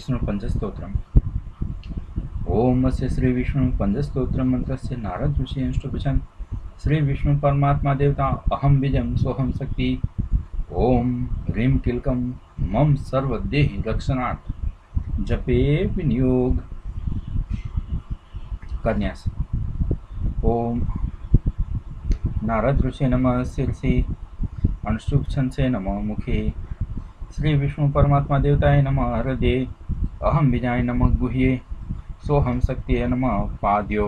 विष्णु पंचस्तोत्रम्। ओम अस्य श्री विष्णु पंचस्तोत्र मंत्रस्य नारद ऋषि अष्टभुजं श्री विष्णु परमात्मा देवता अहम बीजं सोहम शक्ति। ओम ह्रीं किलकम मम सर्वदेहि रक्षणार्थ जपे विनियोग कन्यास। ओम नारद ऋषि नमः शिरसि अनुष्टुप से नमः मुखे। श्री विष्णु परमात्मा देवताय नमः हृदये। अहम बीजाय नमः गुह्ये। सोहम शक्तिये नमः पाद्यो।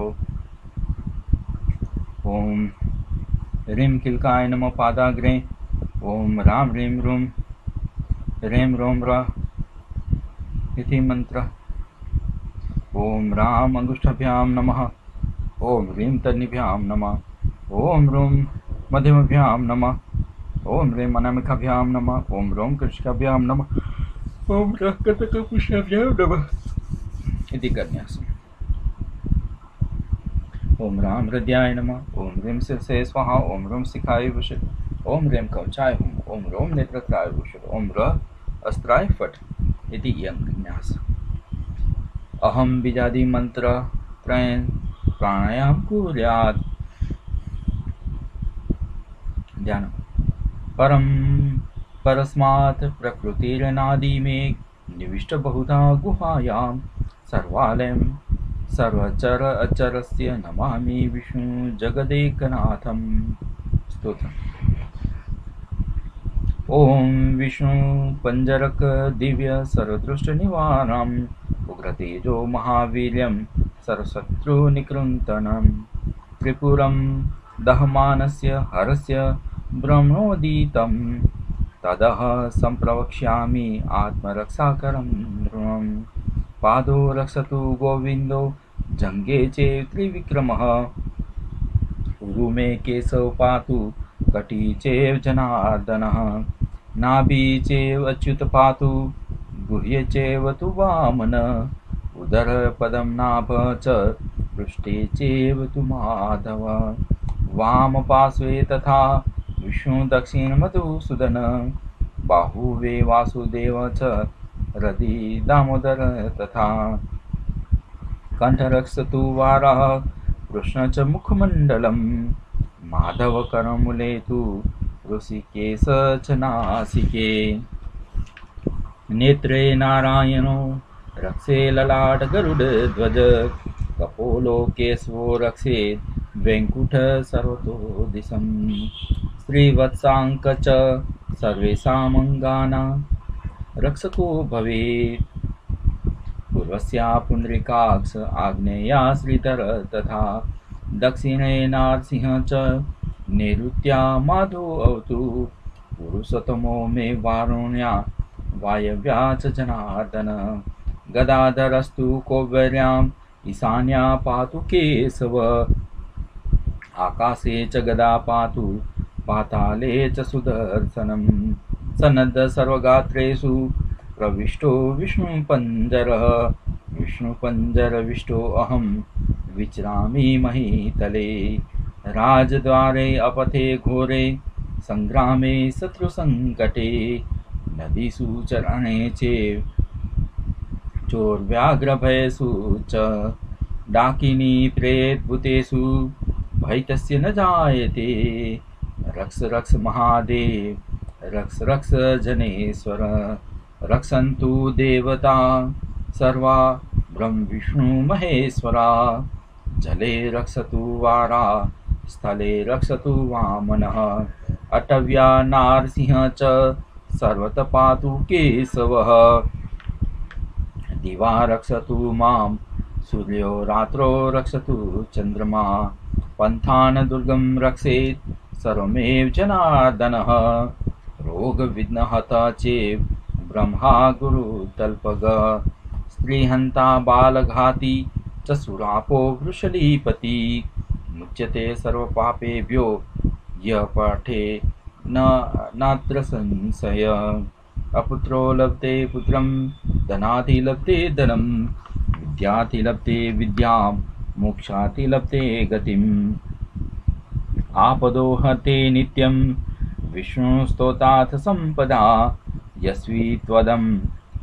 ओम ह्रीं किलकाय नमः पादाग्रे। ओम राम ह्रीं रूम रें रोम र इति मंत्र। ओम राम अंगुष्ठाभ्यां नमः। ओम ह्रीं तन्निभ्यां नमः। ओम रूं मध्यमभ्यां नमः। ओम ह्रीं अनामिकाभ्यां नमः। ओम रों कृष्णाभ्यां नमः। ओम रक्तकपुष्णाभ्यां नमः इति कन्यासम्। ओम राम हृदयाय नमः। ओम ह्रीं शिरसे स्वाहा। ओम रों शिखाय वुषे। ओम ह्रीं कवचाय हुम। ओम रों नेत्रत्राय वुषे। ओम र अस्त्राय फट इति कन्यास। अहम बीजादि मंत्र त्रयं प्राणायाम कुर्यात्। ध्यान। परम परस्मात् प्रकृतिरनादि में निविष्ट बहुधा गुहायां सर्वालयं सर्वचर अचरस्य नमामि विष्णु जगदेकनाथं। स्तोत्रम्। ओम विष्णु पंजरक दिव्य सर्वदृष्ट निवारणम् उग्रतेजो महावीर्यं सर्वशत्रु निकृन्तनं त्रिपुरं दहमानस्य हरस्य ब्रह्मोदितं तदह संप्रवक्ष्यामि आत्मरक्षाकरं नृणम्। पादो रक्षतु गोविंदो जंगे चेव त्रिविक्रमः। उरु मे केशव पातु कटी चेव जनार्दनः। नाभि चेव अच्युत पातु गुह्ये चेव तु वामन। उदर पदं नाभ च पृष्ठे चेव तु माधव। वाम पार्श्वे तथा विष्णु दक्षिण मधुसूदन। बाहुवे वासुदेव च हृदि दामोदर तथा। कंठ रक्षतु वाराह कृष्ण च मुखमण्डलम्। माधव करमुले तु ऋषिकेश च नासिके। नेत्रे नारायणो रक्षे ललाट गरुड ध्वज। कपोलो केशवो रक्षे वेंकुट सर्वतो दिशम्। श्रीवत्सांक च सर्वेषामङ्गानां रक्षको भवेत्। पूर्वस्या पुण्डरीकाक्ष आग्नेया श्रीधर तथा। दक्षिणे नारसिंह च नैऋत्या माधो अवतु। पुरुषोत्तमो मे वारुण्या वायव्या च जनार्दन। गदाधरस्तु कौबर्याम् ईशान्या पातु केशव। आकाशे च गदा पातु पाताले च सुदर्शनम्। सनद् सर्वगात्रेषु प्रविष्टो विष्णु पंजरः। विष्णु पंजर विष्टो अहं विचरामि महीतले। राजद्वारे अपथे घोरे संग्रामे शत्रु संकटे। नदीषु चरणे चेव चोर्व्याघ्रभयसु च। डाकिनी प्रेतभूतेषु भयतस्य न जायते। रक्ष रक्ष महादेव रक्ष रक्ष जनेश्वर। रक्षन्तु देवता सर्वा ब्रह्म विष्णु महेश्वरा। जले रक्षतु वारा स्थले रक्षतु वामनः। अटव्या नारसिंह च सर्वत पातु केशवः। दिवा रक्षतु मां सूर्यो रात्रो रक्षतु चन्द्रमा। पन्थान् दुर्गं रक्षेत् सर्वमेव जनार्दनः। रोगविघ्नहता चेव ब्रह्मा गुरुतल्पग। स्त्रीहन्ता बालघाती च सुरापो वृषलीपति। मुच्यते सर्वपापेभ्यो यः पठे नात्र संशय। अपुत्रो लभते पुत्रं धनाति लभते धनं। विद्याति लभते विद्यां मोक्षाति लभते गतिम्। आपदो हते नित्यं विष्णु स्तोताथ संपदा। यस्वी त्वदं